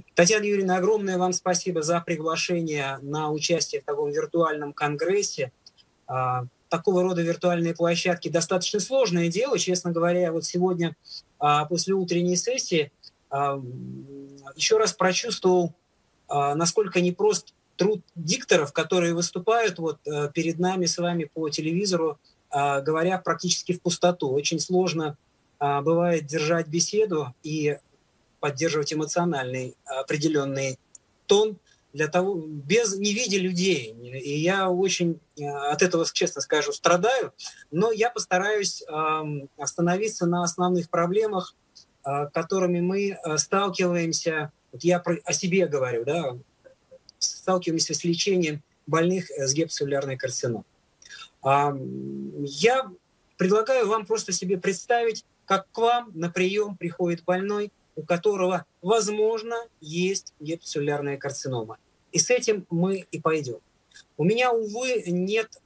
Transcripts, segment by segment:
Татьяна Юрьевна, огромное вам спасибо за приглашение на участие в таком виртуальном конгрессе. Такого рода виртуальные площадки достаточно сложное дело. Честно говоря, вот сегодня после утренней сессии еще раз прочувствовал, насколько непрост труд дикторов, которые выступают перед нами с вами по телевизору, говоря практически в пустоту. Очень сложно бывает держать беседу и поддерживать эмоциональный определенный тон не видя людей. И я очень от этого, честно скажу, страдаю, но я постараюсь остановиться на основных проблемах, которыми мы сталкиваемся. Вот я о себе говорю, да, сталкиваемся с лечением больных с гепатоцеллюлярной карциномой. Я предлагаю вам просто себе представить, как к вам на прием приходит больной, у которого, возможно, есть гепатоцеллюлярная карцинома. И с этим мы и пойдем. У меня, увы, нет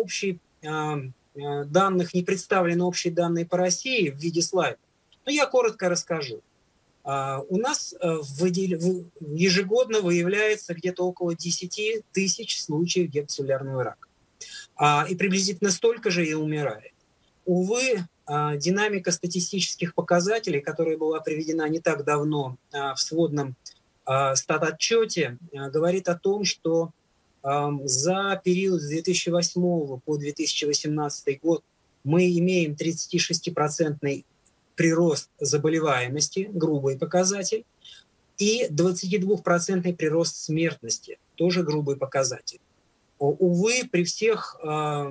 данных, не представлены общие данные по России в виде слайдов. Но я коротко расскажу. У нас ежегодно выявляется где-то около 10 тысяч случаев гепатоцеллюлярного рака. И приблизительно столько же и умирает. Увы, динамика статистических показателей, которая была приведена не так давно в сводном статотчете, говорит о том, что за период с 2008 по 2018 год мы имеем 36% прирост заболеваемости, грубый показатель, и 22% прирост смертности, тоже грубый показатель. Увы, при всех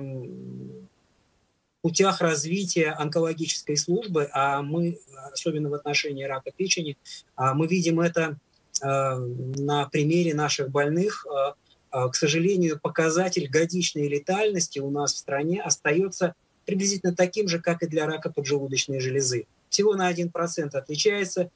путях развития онкологической службы, а мы, особенно в отношении рака печени, мы видим это на примере наших больных. К сожалению, показатель годичной летальности у нас в стране остается приблизительно таким же, как и для рака поджелудочной железы. Всего на 1% отличается.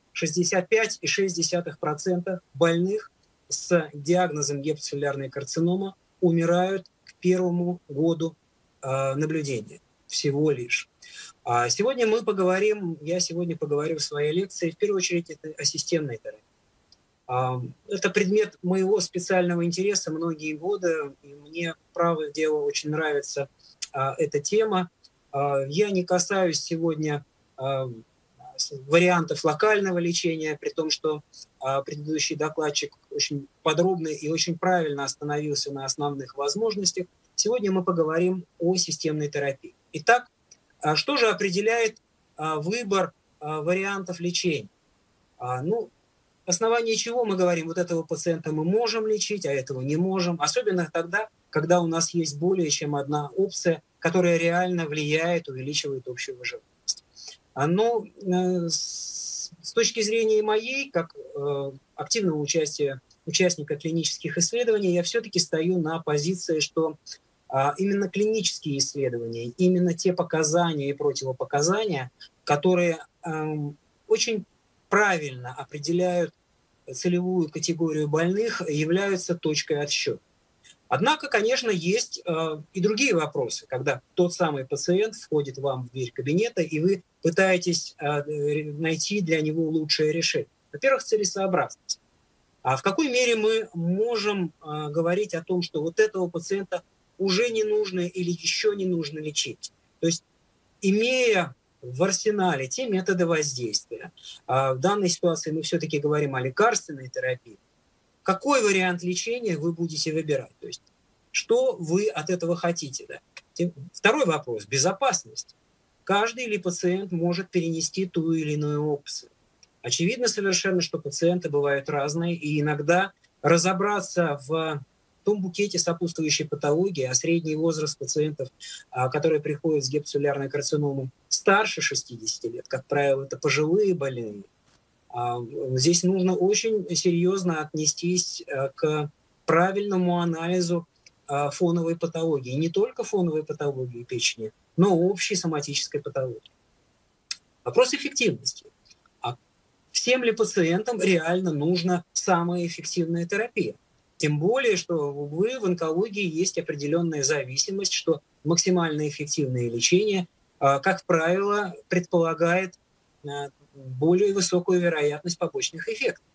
65,6% больных с диагнозом гепатоцеллюлярная карцинома умирают к первому году наблюдения. Всего лишь. Я сегодня поговорю в своей лекции в первую очередь о системной терапии. Это предмет моего специального интереса многие годы, и мне, право дело, очень нравится эта тема. Я не касаюсь сегодня вариантов локального лечения, при том, что предыдущий докладчик очень подробно и очень правильно остановился на основных возможностях. Сегодня мы поговорим о системной терапии. Итак, что же определяет выбор вариантов лечения? На основании чего мы говорим, вот этого пациента мы можем лечить, а этого не можем. Особенно тогда, когда у нас есть более чем одна опция, которая реально влияет, увеличивает общую выживаемость. С точки зрения моей, как активного участника клинических исследований, я все-таки стою на позиции, что именно клинические исследования, именно те показания и противопоказания, которые очень правильно определяют целевую категорию больных, являются точкой отсчета. Однако, конечно, есть и другие вопросы, когда тот самый пациент входит вам в дверь кабинета, и вы пытаетесь найти для него лучшее решение. Во-первых, целесообразность. А в какой мере мы можем говорить о том, что вот этого пациента уже не нужно или еще не нужно лечить? То есть, имея в арсенале те методы воздействия, в данной ситуации мы все-таки говорим о лекарственной терапии, какой вариант лечения вы будете выбирать? То есть, что вы от этого хотите? Да? Второй вопрос – безопасность. Каждый ли пациент может перенести ту или иную опцию? Очевидно совершенно, что пациенты бывают разные, и иногда разобраться в том букете сопутствующей патологии, а средний возраст пациентов, которые приходят с гепатоцеллюлярной карциномой, старше 60 лет, как правило, это пожилые больные. Здесь нужно очень серьезно отнестись к правильному анализу фоновой патологии. Не только фоновой патологии печени, но и общей соматической патологии. Вопрос эффективности. Всем ли пациентам реально нужна самая эффективная терапия? Тем более, что, увы, в онкологии есть определенная зависимость, что максимально эффективное лечение, как правило, предполагает более высокую вероятность побочных эффектов.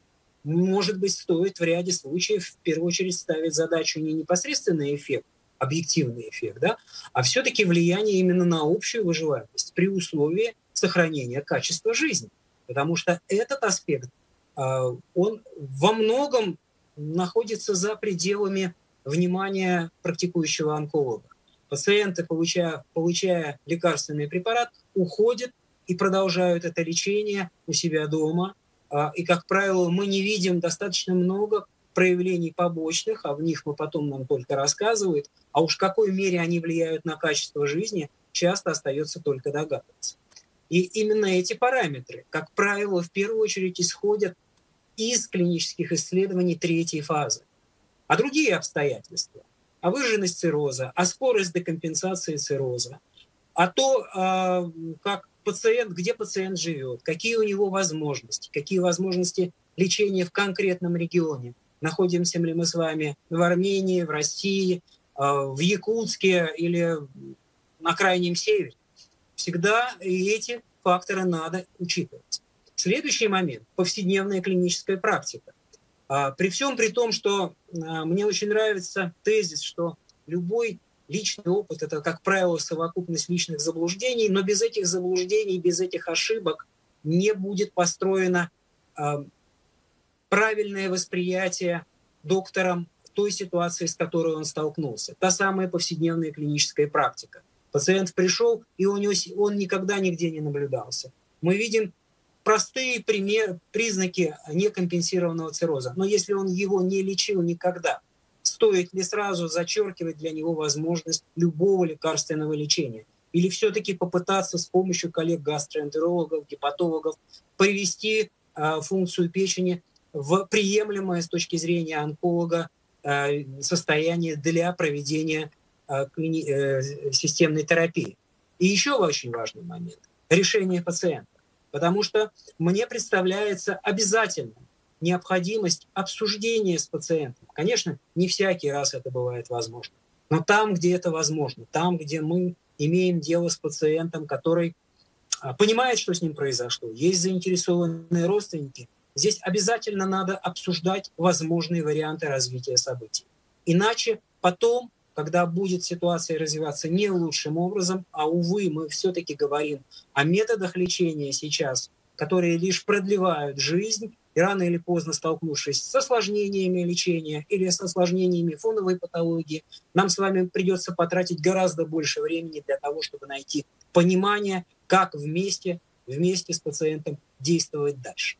может быть, стоит в ряде случаев в первую очередь ставить задачу не непосредственный эффект, объективный эффект, да, а все-таки влияние именно на общую выживаемость при условии сохранения качества жизни. Потому что этот аспект, он во многом находится за пределами внимания практикующего онколога. Пациенты, получая лекарственный препарат, уходят и продолжают это лечение у себя дома. И, как правило, мы не видим достаточно много проявлений побочных, а в них нам только рассказывают, а уж в какой мере они влияют на качество жизни, часто остается только догадываться. И именно эти параметры, как правило, в первую очередь исходят из клинических исследований третьей фазы. А другие обстоятельства, а выраженность цирроза, а скорость декомпенсации цирроза, а то, где пациент живет, какие у него возможности, какие возможности лечения в конкретном регионе. Находимся ли мы с вами в Армении, в России, в Якутске или на Крайнем Севере. Всегда и эти факторы надо учитывать. Следующий момент – повседневная клиническая практика. При всем при том, что мне очень нравится тезис, что любой личный опыт – это, как правило, совокупность личных заблуждений, но без этих заблуждений, без этих ошибок не будет построено правильное восприятие доктором той ситуации, с которой он столкнулся. Та самая повседневная клиническая практика. Пациент пришел, и он никогда нигде не наблюдался. Мы видим простые признаки некомпенсированного цирроза. Но если он его не лечил никогда, стоит ли сразу зачеркивать для него возможность любого лекарственного лечения? Или все-таки попытаться с помощью коллег-гастроэнтерологов, гепатологов привести функцию печени в приемлемое с точки зрения онколога состояние для проведения системной терапии? И еще очень важный момент – решение пациента. Потому что мне представляется обязательным необходимость обсуждения с пациентом. Конечно, не всякий раз это бывает возможно. Но там, где это возможно, там, где мы имеем дело с пациентом, который понимает, что с ним произошло, есть заинтересованные родственники, здесь обязательно надо обсуждать возможные варианты развития событий. Иначе потом, когда будет ситуация развиваться не лучшим образом, а, увы, мы все-таки говорим о методах лечения сейчас, которые лишь продлевают жизнь, и рано или поздно, столкнувшись с осложнениями лечения или с осложнениями фоновой патологии, нам с вами придется потратить гораздо больше времени для того, чтобы найти понимание, как вместе с пациентом действовать дальше.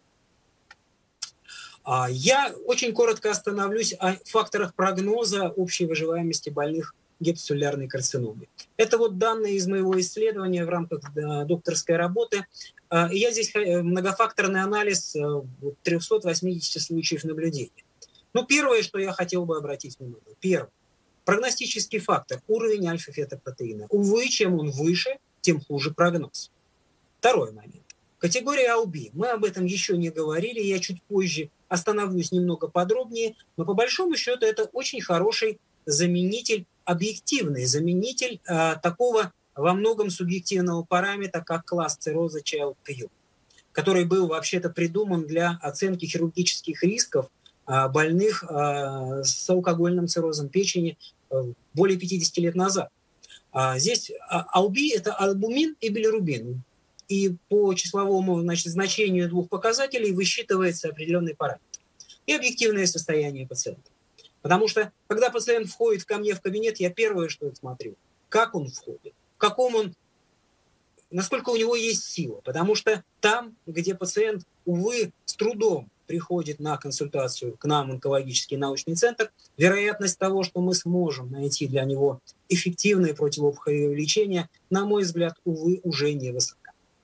Я очень коротко остановлюсь о факторах прогноза общей выживаемости больных гепатоцеллюлярной карциномой. Это вот данные из моего исследования в рамках докторской работы. Я здесь многофакторный анализ 380 случаев наблюдения. Первое, что я хотел бы обратить внимание. Первое. Прогностический фактор – уровень альфа-фетопротеина. Увы, чем он выше, тем хуже прогноз. Второй момент. Категория АЛБИ. Мы об этом еще не говорили, я чуть позже остановлюсь немного подробнее, но по большому счету это очень хороший заменитель, объективный заменитель такого во многом субъективного параметра, как класс цирроза Child-Pugh, который был вообще-то придуман для оценки хирургических рисков больных с алкогольным циррозом печени более 50 лет назад. Здесь АЛБИ – это альбумин и билирубин. И по числовому значению двух показателей высчитывается определенный параметр. И объективное состояние пациента. Потому что, когда пациент входит ко мне в кабинет, я первое, что смотрю, как он входит, насколько у него есть сила. Потому что там, где пациент, увы, с трудом приходит на консультацию к нам в онкологический научный центр, вероятность того, что мы сможем найти для него эффективное противоопухолевое лечение, на мой взгляд, увы, уже невысока.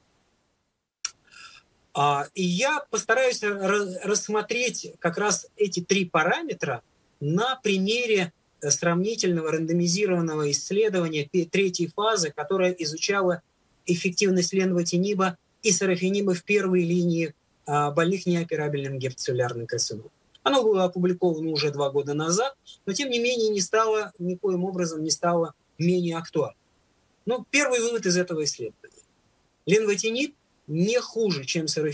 И я постараюсь рассмотреть как раз эти три параметра на примере сравнительного рандомизированного исследования третьей фазы, которое изучало эффективность ленвотиниба и сарафениба в первой линии больных неоперабельным гепатоцеллюлярным карциномой. Оно было опубликовано уже 2 года назад, но тем не менее никоим образом не стало менее актуальным. Первый вывод из этого исследования. Ленвотиниб не хуже, чем сарафенип,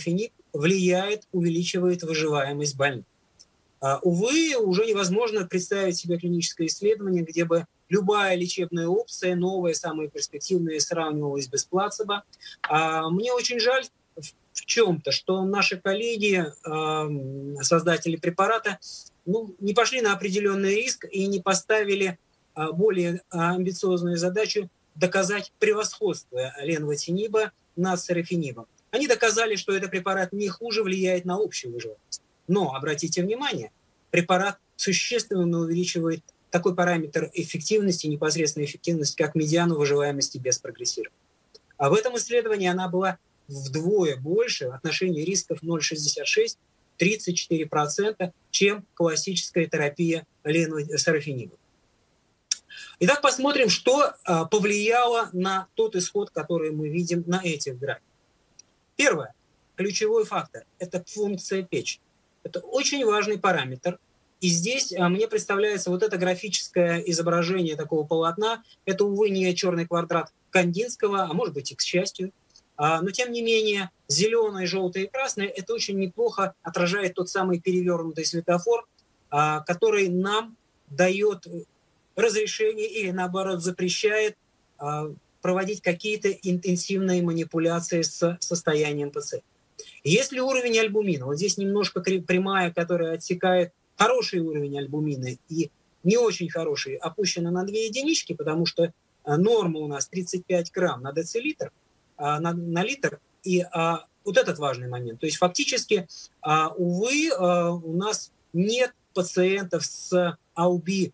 влияет, увеличивает выживаемость больных. Увы, уже невозможно представить себе клиническое исследование, где бы любая лечебная опция, новая, самая перспективная, сравнивалась бы с плацебо. Мне очень жаль в чем-то, что наши коллеги, создатели препарата, не пошли на определенный риск и не поставили более амбициозную задачу доказать превосходство ленвотиниба над сарафинибом. Они доказали, что этот препарат не хуже влияет на общую выживаемость. Но, обратите внимание, препарат существенно увеличивает такой параметр эффективности, непосредственной эффективности, как медиану выживаемости без прогрессирования. А в этом исследовании она была вдвое больше в отношении рисков 0,66, 34%, чем классическая терапия сарафиниба. Итак, посмотрим, что повлияло на тот исход, который мы видим на этих графиках. Первое. Ключевой фактор – это функция печени. Это очень важный параметр. И здесь мне представляется вот это графическое изображение такого полотна. Это, увы, не черный квадрат Кандинского, а может быть и к счастью. Но, тем не менее, зеленое, желтое и красное – это очень неплохо отражает тот самый перевернутый светофор, который нам дает разрешение или, наоборот, запрещает проводить какие-то интенсивные манипуляции с состоянием пациента. Если уровень альбумина, вот здесь немножко прямая, которая отсекает хороший уровень альбумина и не очень хороший, опущена на 2 единички, потому что норма у нас 35 грамм на децилитр, на литр, и вот этот важный момент. То есть фактически, увы, у нас нет пациентов с АУБИ,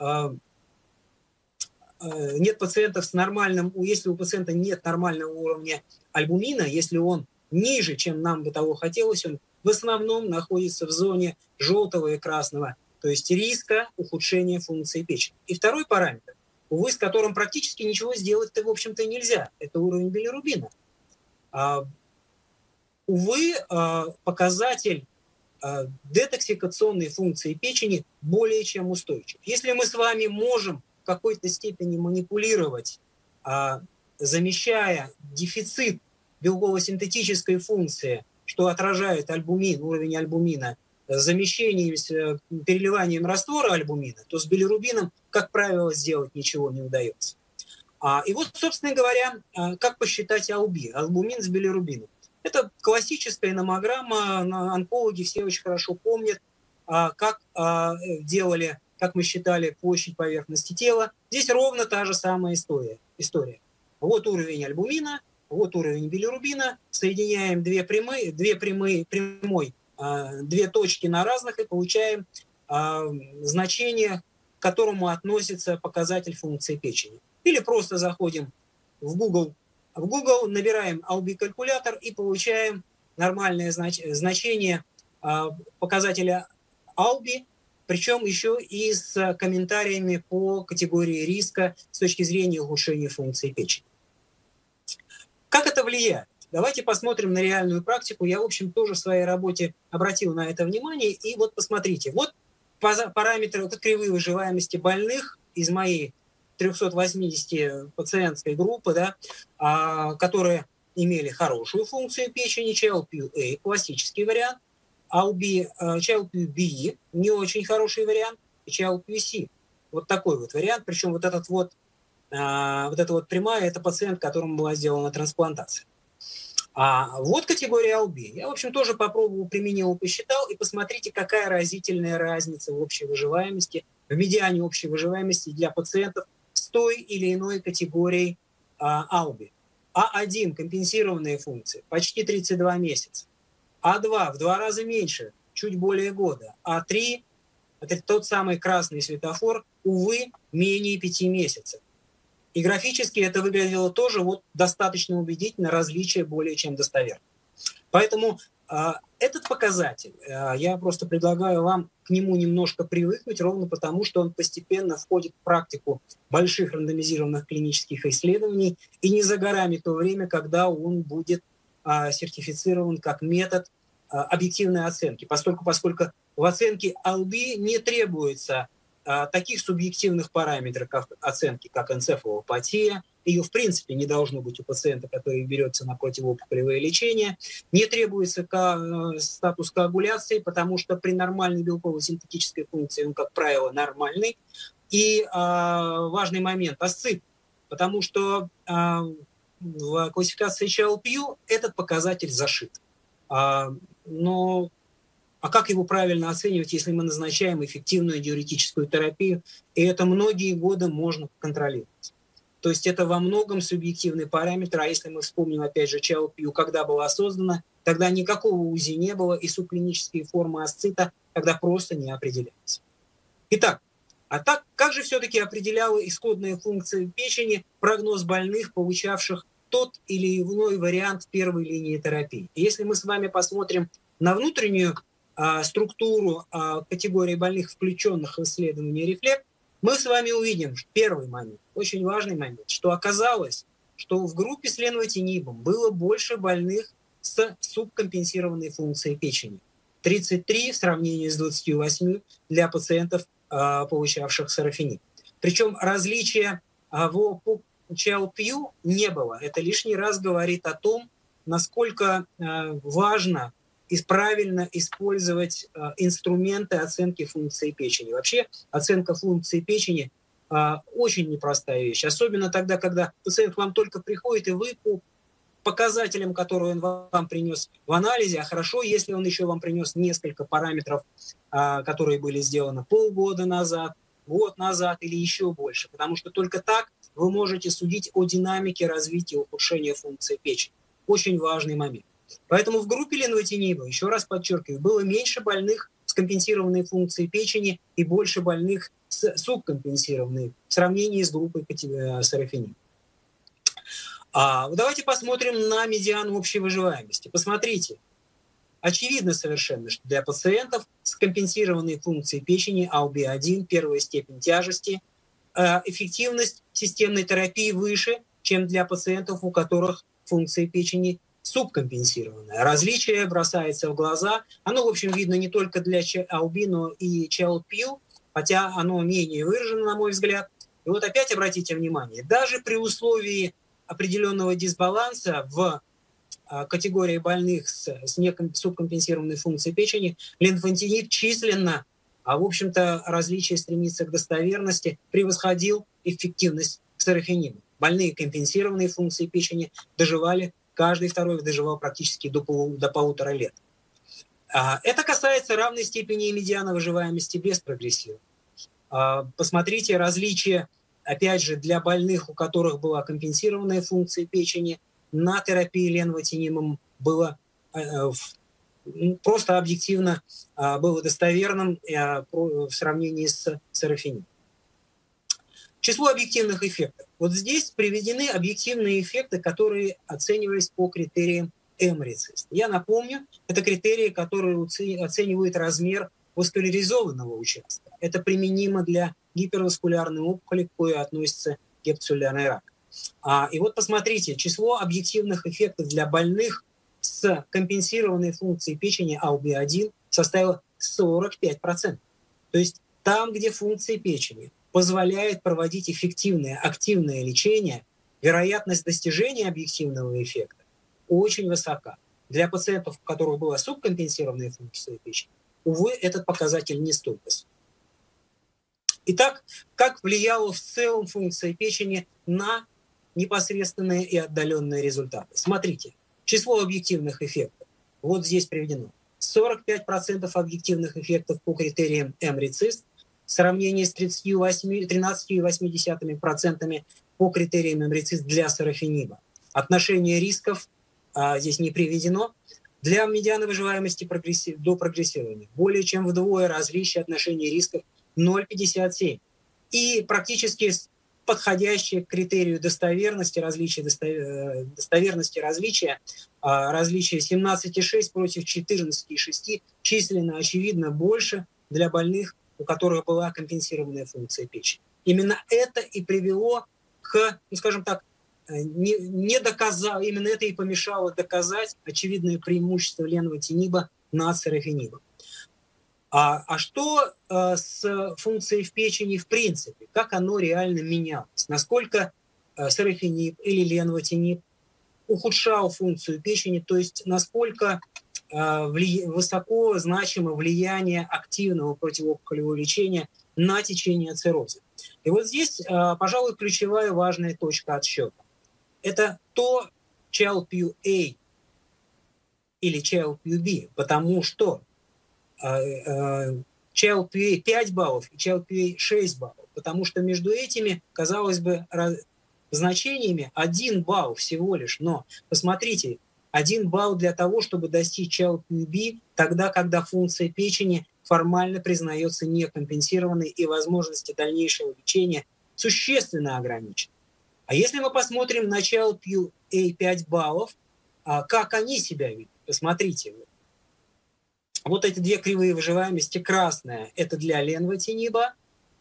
нет пациентов с нормальным, если у пациента нет нормального уровня альбумина, если он ниже, чем нам бы того хотелось, он в основном находится в зоне желтого и красного, то есть риска ухудшения функции печени. И второй параметр, увы, с которым практически ничего сделать-то, в общем-то, нельзя, это уровень билирубина. Увы, показатель детоксикационной функции печени более чем устойчив. Если мы с вами можем в какой-то степени манипулировать, замещая дефицит белково-синтетической функции, что отражает альбумин, уровень альбумина, замещением, переливанием раствора альбумина, то с билирубином, как правило, сделать ничего не удается. И вот, собственно говоря, как посчитать АУБИ, альбумин с билирубином. Это классическая номограмма, онкологи все очень хорошо помнят, как делали, как мы считали площадь поверхности тела. Здесь ровно та же самая история. Вот уровень альбумина, вот уровень билирубина, соединяем две точки на разных и получаем значение, к которому относится показатель функции печени. Или просто заходим в Google, набираем АУБИ-калькулятор и получаем нормальное значение показателя АУБИ, причем еще и с комментариями по категории риска с точки зрения ухудшения функции печени. Как это влияет? Давайте посмотрим на реальную практику. Я, в общем, тоже в своей работе обратил на это внимание. И вот посмотрите, вот параметры, вот кривые выживаемости больных из моей 380 пациентской группы, да, которые имели хорошую функцию печени, Child-Pugh A, классический вариант, Child-Pugh B, не очень хороший вариант, и Child-Pugh C, вот такой вот вариант. Причем вот эта вот прямая, это пациент, которому была сделана трансплантация. Вот категория АУБИ. Я, в общем, тоже попробовал, применил, посчитал, и посмотрите, какая разительная разница в общей выживаемости, в медиане общей выживаемости для пациентов с той или иной категорией АУБИ. А1 – компенсированные функции, почти 32 месяца. А2 – в 2 раза меньше, чуть более года. А3 – это тот самый красный светофор, увы, менее 5 месяцев. И графически это выглядело тоже вот достаточно убедительно, различие более чем достоверно. Поэтому этот показатель, я просто предлагаю вам к нему немножко привыкнуть, ровно потому, что он постепенно входит в практику больших рандомизированных клинических исследований, и не за горами то время, когда он будет сертифицирован как метод объективной оценки, поскольку в оценке АУБИ не требуется таких субъективных параметров оценки, как энцефалопатия, ее в принципе не должно быть у пациента, который берется на противоопухолевое лечение. Не требуется статус коагуляции, потому что при нормальной белково-синтетической функции он, как правило, нормальный. И важный момент – асцит, потому что в классификации Child-Pugh этот показатель зашит. Но как его правильно оценивать, если мы назначаем эффективную диуретическую терапию? И это многие годы можно контролировать. То есть это во многом субъективный параметр. А если мы вспомним, опять же, Child-Pugh, когда была создана, тогда никакого УЗИ не было, и субклинические формы асцита тогда просто не определялись. Итак, как же все-таки определяла исходная функция печени прогноз больных, получавших тот или иной вариант первой линии терапии? И если мы с вами посмотрим на внутреннюю структуру категории больных, включенных в исследование «Рефлект», мы с вами увидим первый момент, очень важный момент, что оказалось, что в группе с ленвотинибом было больше больных с субкомпенсированной функцией печени. 33 в сравнении с 28 для пациентов, получавших сарафениб. Причем различия в Child-Pugh не было. Это лишний раз говорит о том, насколько важно и правильно использовать инструменты оценки функции печени. Вообще оценка функции печени очень непростая вещь, особенно тогда, когда пациент к вам только приходит, и вы по показателям, которые он вам принес в анализе, а хорошо, если он еще вам принес несколько параметров, которые были сделаны полгода назад, год назад или еще больше, потому что только так вы можете судить о динамике развития ухудшения функции печени. Очень важный момент. Поэтому в группе ленвотиниба, еще раз подчеркиваю, было меньше больных с компенсированной функцией печени и больше больных с субкомпенсированной в сравнении с группой сарафениб. Давайте посмотрим на медиану общей выживаемости. Посмотрите, очевидно совершенно, что для пациентов с компенсированной функцией печени АУБ1 первая степень тяжести эффективность системной терапии выше, чем для пациентов, у которых функция печени субкомпенсированная. Различие бросается в глаза. Оно, в общем, видно не только для АУБ, но и Child-Pugh, хотя оно менее выражено, на мой взгляд. И вот опять обратите внимание, даже при условии определенного дисбаланса в категории больных с субкомпенсированной функцией печени ленвотиниб численно, в общем-то, различие стремится к достоверности, превосходил эффективность сарафениба. Больные компенсированные функции печени доживали, каждый второй доживал практически до 1,5 лет. Это касается равной степени и медиана выживаемости без прогрессирования. Посмотрите различия, опять же, для больных, у которых была компенсированная функция печени, на терапии ленвотинибом было просто объективно было достоверным в сравнении с сарафенибом. Число объективных эффектов. Вот здесь приведены объективные эффекты, которые оценивались по критериям МРИЦИСТ. Я напомню, это критерии, которые оценивают размер васкуляризованного участка. Это применимо для гиперваскулярной опухоли, к кое относится гепатоцеллярный рак. И вот посмотрите, число объективных эффектов для больных с компенсированной функцией печени АУБ1 составило 45%. То есть там, где функция печени позволяет проводить эффективное, активное лечение, вероятность достижения объективного эффекта очень высока. Для пациентов, у которых была субкомпенсированная функция печени, увы, этот показатель не столь высок. Итак, как влияла в целом функция печени на непосредственные и отдаленные результаты? Смотрите, число объективных эффектов. Вот здесь приведено. 45% объективных эффектов по критериям МРИЦИСТ в сравнении с 13,8% по критериям МРИЦИСТ для сарафениба. Отношение рисков здесь не приведено. Для медианы выживаемости до прогрессирования более чем вдвое различие отношения рисков 0,57. И практически подходящие к критерию достоверности различия 17,6 против 14,6 численно, очевидно, больше для больных, у которых была компенсированная функция печени. Именно это и привело к, скажем так, именно это и помешало доказать очевидное преимущество ленвотиниба над сарафенибом. А что с функцией в печени в принципе? Как оно реально менялось? Насколько сарафинип или ленвотинип ухудшал функцию печени, то есть насколько высоко значимо влияние активного противоопухолевого лечения на течение цирроза. И вот здесь, пожалуй, ключевая важная точка отсчета. Это то Child-Pugh A или Child-Pugh B, потому что Child-Pugh A 5 баллов и Child-Pugh A 6 баллов, потому что между этими, казалось бы, значениями 1 балл всего лишь. Но посмотрите, 1 балл для того, чтобы достичь Child-Pugh B, тогда, когда функция печени формально признается некомпенсированной и возможности дальнейшего лечения существенно ограничены. А если мы посмотрим на Child-Pugh A 5 баллов, как они себя ведут, посмотрите. Вот эти две кривые выживаемости. Красная – это для ленвотиниба,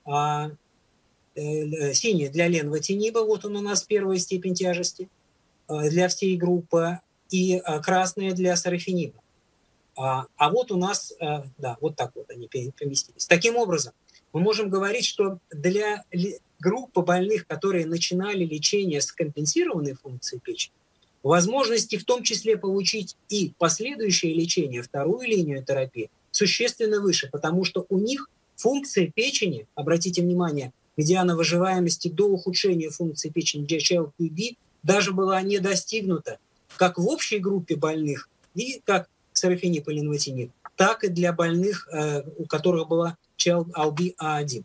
синяя для ленвотиниба, вот он у нас первая степень тяжести для всей группы, и красная для сарафиниба. А вот у нас, да, вот так вот они поместились. Таким образом, мы можем говорить, что для группы больных, которые начинали лечение с компенсированной функцией печени, возможности в том числе получить и последующее лечение, вторую линию терапии, существенно выше, потому что у них функция печени, обратите внимание, медиана выживаемости до ухудшения функции печени Child-Pugh B даже была не достигнута как в общей группе больных, и как сарафинип и ленвотинип, так и для больных, у которых была Child-Pugh A1.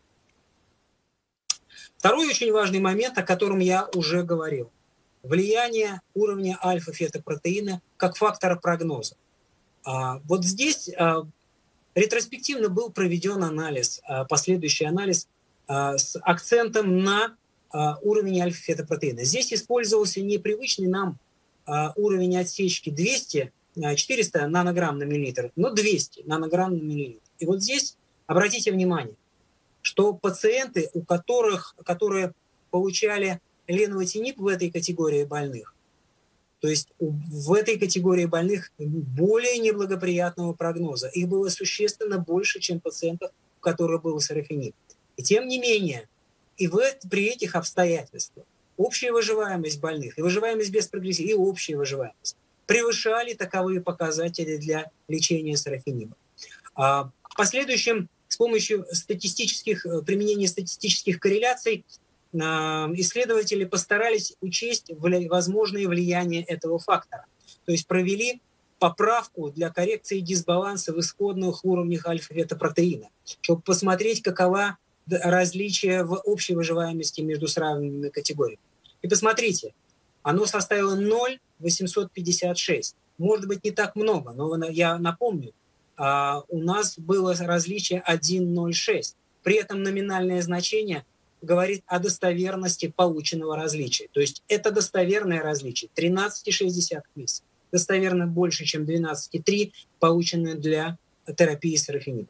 Второй очень важный момент, о котором я уже говорил. Влияние уровня альфа-фетопротеина как фактора прогноза. Вот здесь ретроспективно был проведен анализ, последующий анализ с акцентом на уровень альфа-фетопротеина. Здесь использовался непривычный нам уровень отсечки 400 нанограмм на миллилитр, но 200 нанограмм на миллилитр. И вот здесь обратите внимание, что пациенты, которые получали ленвотинип в этой категории больных, то есть в этой категории больных более неблагоприятного прогноза, их было существенно больше, чем пациентов, у которых был сарафинип. И тем не менее, при этих обстоятельствах общая выживаемость больных, и выживаемость без прогрессии, и общая выживаемость превышали таковые показатели для лечения сарафиниба. В последующем с помощью применения статистических корреляций исследователи постарались учесть возможные влияния этого фактора. То есть провели поправку для коррекции дисбаланса в исходных уровнях альфа-фетопротеина, чтобы посмотреть, какова различие в общей выживаемости между сравненными категориями. И посмотрите, оно составило 0,856. Может быть, не так много, но я напомню, у нас было различие 1,06. При этом номинальное значение говорит о достоверности полученного различия. То есть это достоверное различие 13,6 месяца. Достоверно больше, чем 12,3, полученное для терапии сарафиниба.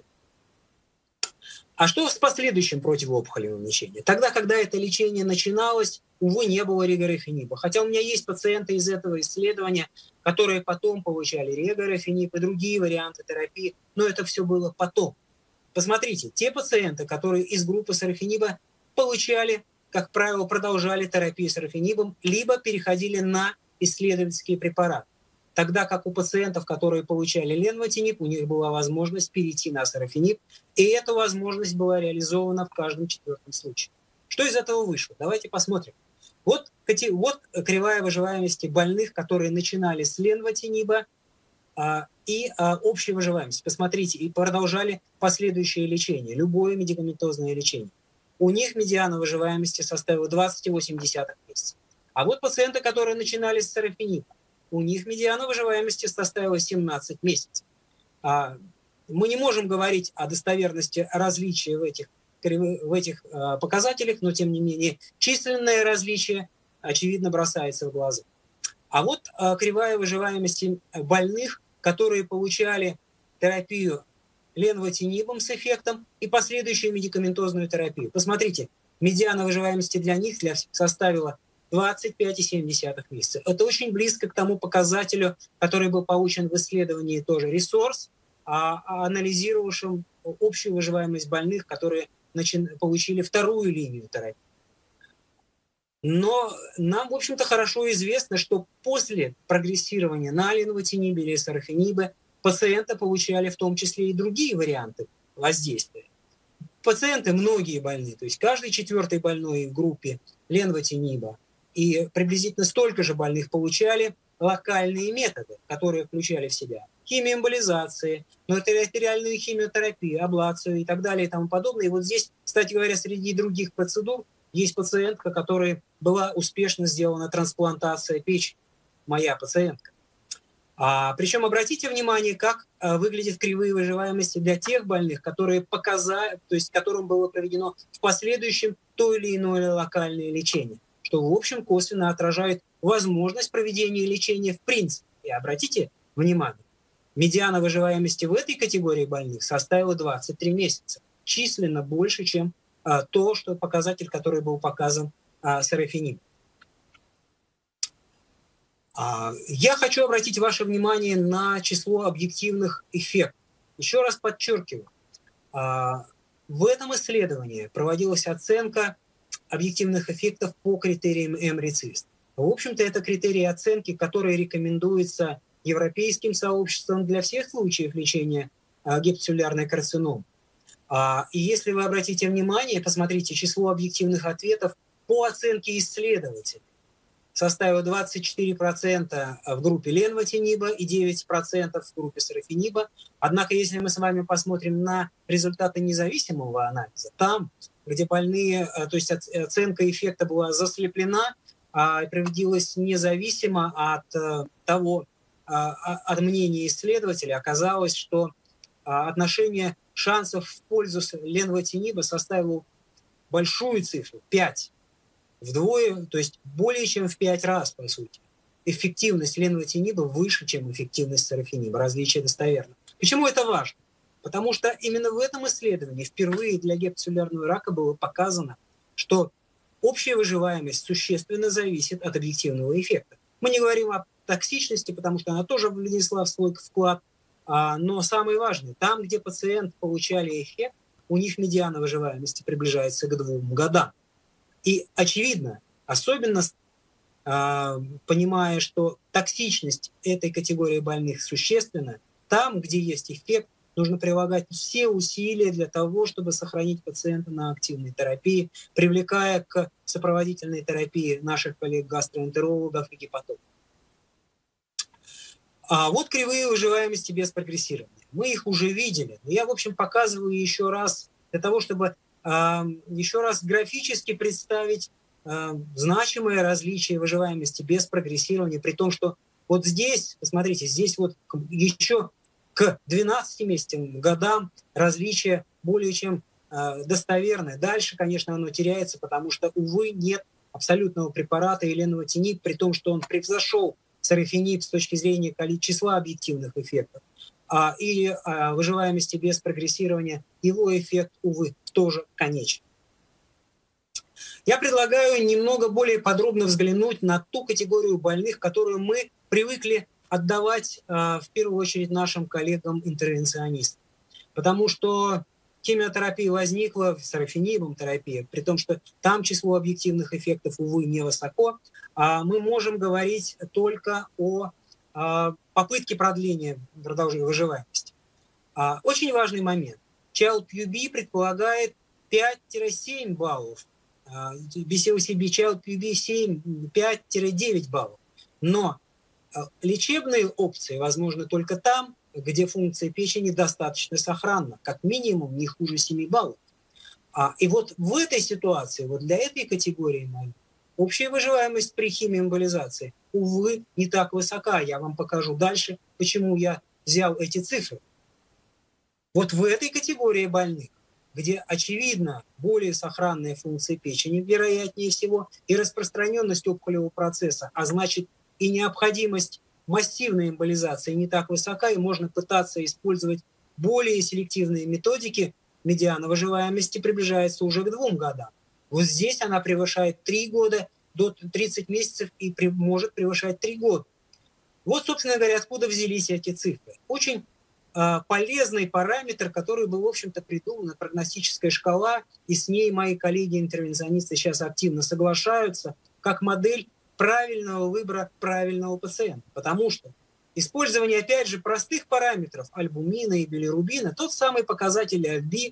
А что с последующим противоопухолевым лечением? Тогда, когда это лечение начиналось, увы, не было регорафениба. Хотя у меня есть пациенты из этого исследования, которые потом получали регорафениб и другие варианты терапии, но это все было потом. Посмотрите, те пациенты, которые из группы сарафиниба получали, как правило, продолжали терапию сарафинибом, либо переходили на исследовательские препараты. Тогда как у пациентов, которые получали ленвотинип, у них была возможность перейти на сарафинип, и эта возможность была реализована в каждом четвертом случае. Что из этого вышло? Давайте посмотрим. Вот кривая выживаемости больных, которые начинали с ленвотиниба и общей выживаемости. Посмотрите, и продолжали последующее лечение, любое медикаментозное лечение. У них медиана выживаемости составила 20,8 месяца. А вот пациенты, которые начинали с сарафиниба, у них медиана выживаемости составила 17 месяцев. Мы не можем говорить о достоверности различия в этих показателях, но тем не менее численное различие очевидно бросается в глаза. А вот кривая выживаемости больных, которые получали терапию ленвотинибом с эффектом и последующую медикаментозную терапию. Посмотрите, медиана выживаемости для них составила 25,7 месяца. Это очень близко к тому показателю, который был получен в исследовании тоже Resource, анализировавшим общую выживаемость больных, которые получили вторую линию терапии. Но нам, в общем-то, хорошо известно, что после прогрессирования на ленвотинибе или сарафенибе пациенты получали в том числе и другие варианты воздействия. Пациенты многие больны, то есть каждый четвертый больной в группе ленвотиниба и приблизительно столько же больных получали локальные методы, которые включали в себя химиоэмболизации, артериальную химиотерапию, аблацию и так далее и тому подобное. И вот здесь, кстати говоря, среди других процедур есть пациентка, которой была успешно сделана трансплантация печени, моя пациентка. Причем обратите внимание, как выглядят кривые выживаемости для тех больных, которые показали, то есть которым было проведено в последующем то или иное локальное лечение, что в общем косвенно отражает возможность проведения лечения в принципе. И обратите внимание, медиана выживаемости в этой категории больных составила 23 месяца, численно больше, чем то, что показатель, который был показан сарафенибом. Я хочу обратить ваше внимание на число объективных эффектов. Еще раз подчеркиваю, в этом исследовании проводилась оценка объективных эффектов по критериям МРИЦИСТ. В общем-то, это критерии оценки, которые рекомендуются европейским сообществом для всех случаев лечения гепатоцеллюлярной карциномы. И если вы обратите внимание, посмотрите, число объективных ответов по оценке исследователей составило 24% в группе ленвотиниба и 9% в группе сарафениба. Однако, если мы с вами посмотрим на результаты независимого анализа, там, где больные, то есть оценка эффекта была заслеплена, проводилась независимо от того, от мнения исследователя, оказалось, что отношение шансов в пользу ленвотиниба составило большую цифру, 5. Вдвое, то есть более чем в 5 раз, по сути. Эффективность ленвотиниба выше, чем эффективность сарафениба. Различие достоверно. Почему это важно? Потому что именно в этом исследовании впервые для гепатоцеллюлярного рака было показано, что общая выживаемость существенно зависит от объективного эффекта. Мы не говорим о токсичности, потому что она тоже внесла в свой вклад, но самое важное, там, где пациенты получали эффект, у них медиана выживаемости приближается к 2 годам. И очевидно, особенно понимая, что токсичность этой категории больных существенна, там, где есть эффект, нужно прилагать все усилия для того, чтобы сохранить пациента на активной терапии, привлекая к сопроводительной терапии наших коллег-гастроэнтерологов и гепатологов. Вот кривые выживаемости без прогрессирования. Мы их уже видели. Но я, в общем, показываю еще раз для того, чтобы еще раз графически представить значимые различия выживаемости без прогрессирования, при том, что вот здесь, посмотрите, здесь вот еще к 12 месяцам, годам различие более чем достоверное. Дальше, конечно, оно теряется, потому что, увы, нет абсолютного препарата ленвотиниб, при том, что он превзошел сарафениб с точки зрения числа объективных эффектов. И выживаемости без прогрессирования, его эффект, увы, тоже конечен. Я предлагаю немного более подробно взглянуть на ту категорию больных, которую мы привыкли отдавать в первую очередь нашим коллегам-интервенционистам. Потому что химиотерапия возникла, сарафенибом терапия, при том, что там число объективных эффектов, увы, невысоко, мы можем говорить только о попытке продления продолжения выживаемости. Очень важный момент. Child-Pugh предполагает 5-7 баллов. BCLCB Child-Pugh 5-9 баллов. Но лечебные опции возможны только там, где функция печени достаточно сохранна, как минимум не хуже 7 баллов. И вот в этой ситуации, вот для этой категории общая выживаемость при химиоэмболизации, увы, не так высока. Я вам покажу дальше, почему я взял эти цифры. Вот в этой категории больных, где, очевидно, более сохранная функция печени, вероятнее всего, и распространенность опухолевого процесса, а значит и необходимость массивной эмболизации не так высока, и можно пытаться использовать более селективные методики, медиана выживаемости приближается уже к 2 годам. Вот здесь она превышает 3 года, до 30 месяцев и может превышать 3 года. Вот, собственно говоря, откуда взялись эти цифры. Очень полезный параметр, который был, в общем-то, придуман, прогностическая шкала, и с ней мои коллеги-интервенционисты сейчас активно соглашаются, как модель правильного выбора правильного пациента. Потому что использование, опять же, простых параметров альбумина и билирубина, тот самый показатель альби,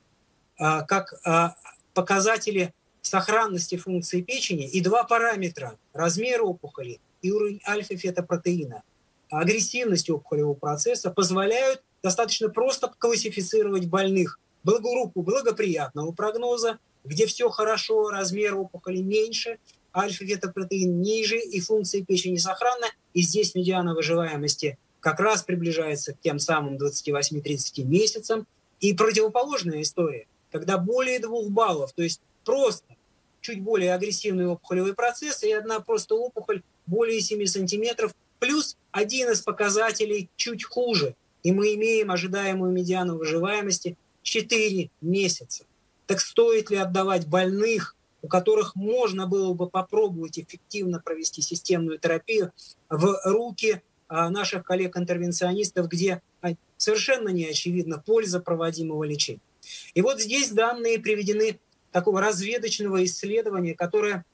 как показатели сохранности функции печени, и два параметра – размер опухоли и уровень альфа-фетопротеина, агрессивность опухолевого процесса позволяют достаточно просто классифицировать больных в группу благоприятного прогноза, где все хорошо, размер опухоли меньше, альфа-фетопротеин ниже и функция печени сохранна, и здесь медиана выживаемости как раз приближается к тем самым 28-30 месяцам. И противоположная история, когда более 2 баллов, то есть просто чуть более агрессивный опухолевый процесс и одна просто опухоль более 7 сантиметров, плюс один из показателей чуть хуже, и мы имеем ожидаемую медиану выживаемости 4 месяца. Так стоит ли отдавать больных, у которых можно было бы попробовать эффективно провести системную терапию, в руки наших коллег-интервенционистов, где совершенно не очевидна польза проводимого лечения? И вот здесь данные приведены такого разведочного исследования, которое,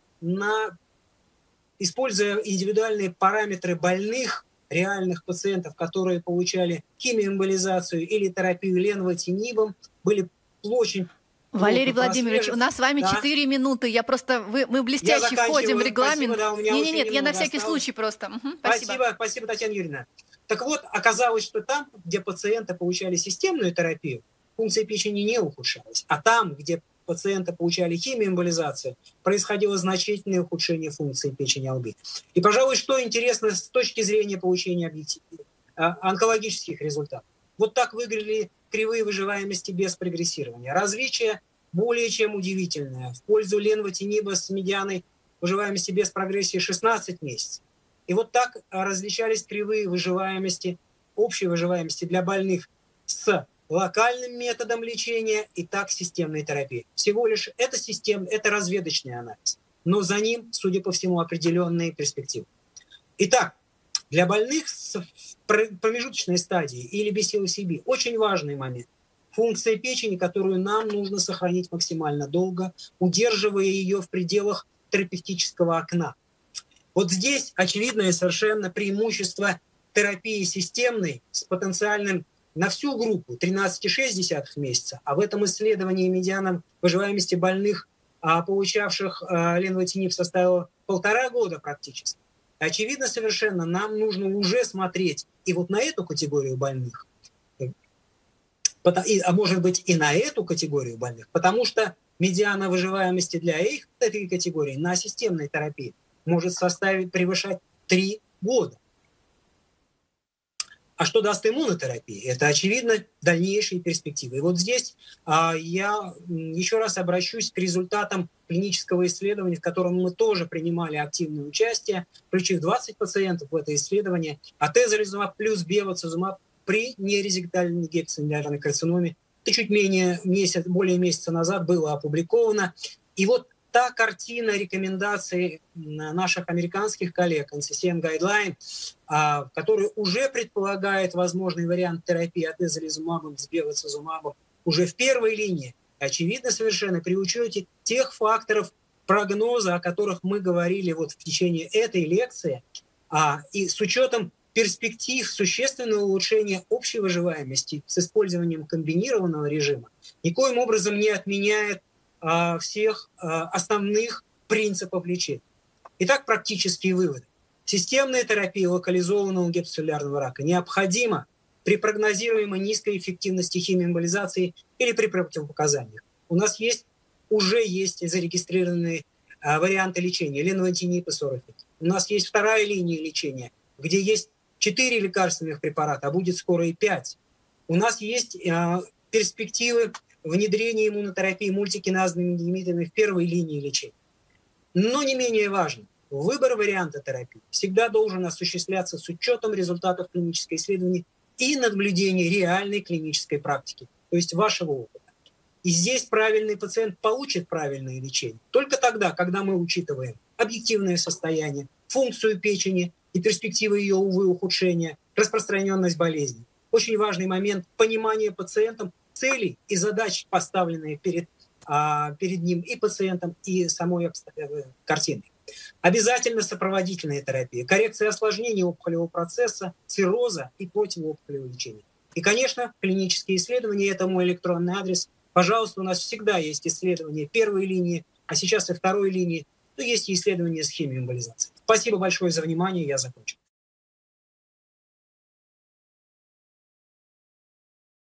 используя индивидуальные параметры больных, реальных пациентов, которые получали химиоэмболизацию или терапию ленвотинибом, были очень... Валерий Владимирович, у нас с вами 4 минуты. Мы блестяще входим в регламент. Нет, я на всякий случай просто. Спасибо. Спасибо, Татьяна Юрьевна. Так вот, оказалось, что там, где пациенты получали системную терапию, функция печени не ухудшалась. А там, где пациенты получали химиоэмболизацию, происходило значительное ухудшение функции печени ЛБ. И, пожалуй, что интересно с точки зрения получения онкологических результатов. Вот так выглядели кривые выживаемости без прогрессирования. Различие более чем удивительное. В пользу ленвотиниба с медианой выживаемости без прогрессии 16 месяцев. И вот так различались кривые выживаемости, общей выживаемости для больных с локальным методом лечения и так системной терапии. Всего лишь это разведочный анализ. Но за ним, судя по всему, определенные перспективы. Итак, для больных с промежуточной стадии или BCLCB очень важный момент. Функция печени, которую нам нужно сохранить максимально долго, удерживая ее в пределах терапевтического окна. Вот здесь очевидное совершенно преимущество терапии системной с потенциальным на всю группу 13,6 месяца, а в этом исследовании медиана выживаемости больных, получавших ленвотиниб, составила 1,5 года практически. Очевидно совершенно, нам нужно уже смотреть и вот на эту категорию больных, а может быть и на эту категорию больных, потому что медиана выживаемости для этой категории на системной терапии может превышать 3 года. А что даст иммунотерапия? Это, очевидно, дальнейшие перспективы. И вот здесь я еще раз обращусь к результатам клинического исследования, в котором мы тоже принимали активное участие, включив 20 пациентов в это исследование, атезолизумаб плюс бевацизумаб при нерезектальной гепатоцеллюлярной карциноме. Это чуть более месяца назад было опубликовано. И вот та картина рекомендаций наших американских коллег, NCCN Guideline, который уже предполагает возможный вариант терапии атезолизумабом с бевацизумабом уже в первой линии, очевидно совершенно при учете тех факторов прогноза, о которых мы говорили вот в течение этой лекции, и с учетом перспектив существенного улучшения общей выживаемости с использованием комбинированного режима, никоим образом не отменяет всех основных принципов лечения. Итак, практические выводы. Системная терапия локализованного гепатоцеллюлярного рака необходима при прогнозируемой низкой эффективности химиоэмболизации или при противопоказаниях. У нас уже есть зарегистрированные варианты лечения ленвотиниб и сорофит. У нас есть вторая линия лечения, где есть 4 лекарственных препарата, а будет скоро и 5. У нас есть перспективы внедрение иммунотерапии мультикиназными ингибиторами в первой линии лечения. Но не менее важно, выбор варианта терапии всегда должен осуществляться с учетом результатов клинического исследования и наблюдения реальной клинической практики, то есть вашего опыта. И здесь правильный пациент получит правильное лечение только тогда, когда мы учитываем объективное состояние, функцию печени и перспективы ее, увы, ухудшения, распространенность болезни. Очень важный момент – понимание пациентом целей и задач, поставленные перед ним и пациентом, и самой картиной. Обязательно сопроводительная терапия, коррекция осложнений опухолевого процесса, цирроза и противоопухолевого лечения. И, конечно, клинические исследования – это мой электронный адрес. Пожалуйста, у нас всегда есть исследования первой линии, а сейчас и второй линии. То есть и исследования с химиоэмболизацией. Спасибо большое за внимание, я закончил.